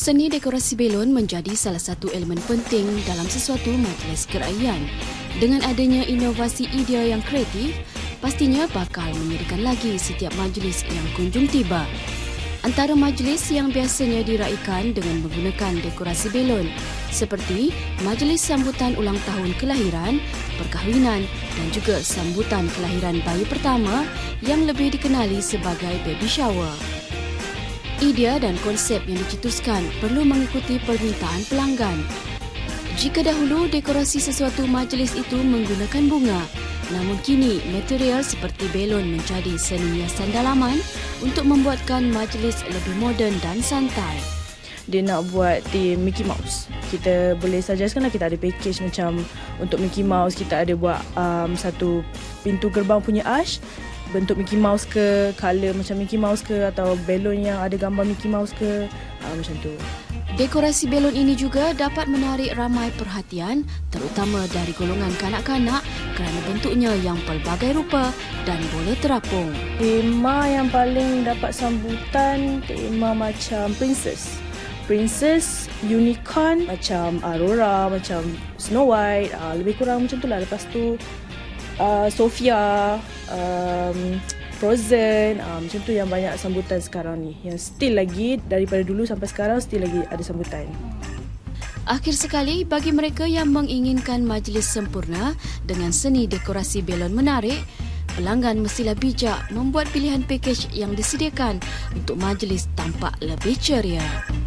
Seni dekorasi belon menjadi salah satu elemen penting dalam sesuatu majlis kerajaan. Dengan adanya inovasi idea yang kreatif, pastinya bakal menyerikan lagi setiap majlis yang kunjung tiba. Antara majlis yang biasanya diraikan dengan menggunakan dekorasi belon seperti majlis sambutan ulang tahun kelahiran, perkahwinan dan juga sambutan kelahiran bayi pertama yang lebih dikenali sebagai baby shower. Idea dan konsep yang dicetuskan perlu mengikuti permintaan pelanggan. Jika dahulu dekorasi sesuatu majlis itu menggunakan bunga, namun kini material seperti belon menjadi seni hiasan dalaman untuk membuatkan majlis lebih moden dan santai. Dia nak buat theme Mickey Mouse. Kita boleh suggest lah, kita ada package macam untuk Mickey Mouse, kita ada buat satu pintu gerbang punya arch bentuk Mickey Mouse ke, color macam Mickey Mouse ke, atau belon yang ada gambar Mickey Mouse ke, macam tu. Dekorasi belon ini juga dapat menarik ramai perhatian, terutama dari golongan kanak-kanak kerana bentuknya yang pelbagai rupa dan boleh terapung. Tema yang paling dapat sambutan, tema macam Princess, Unicorn, macam Aurora, macam Snow White, lebih kurang macam tu lah. Lepas tu Sofia, Frozen, macam tu yang banyak sambutan sekarang ni. Yang still lagi daripada dulu sampai sekarang still lagi ada sambutan. Akhir sekali, bagi mereka yang menginginkan majlis sempurna dengan seni dekorasi belon menarik, pelanggan mestilah bijak membuat pilihan pakej yang disediakan untuk majlis tampak lebih ceria.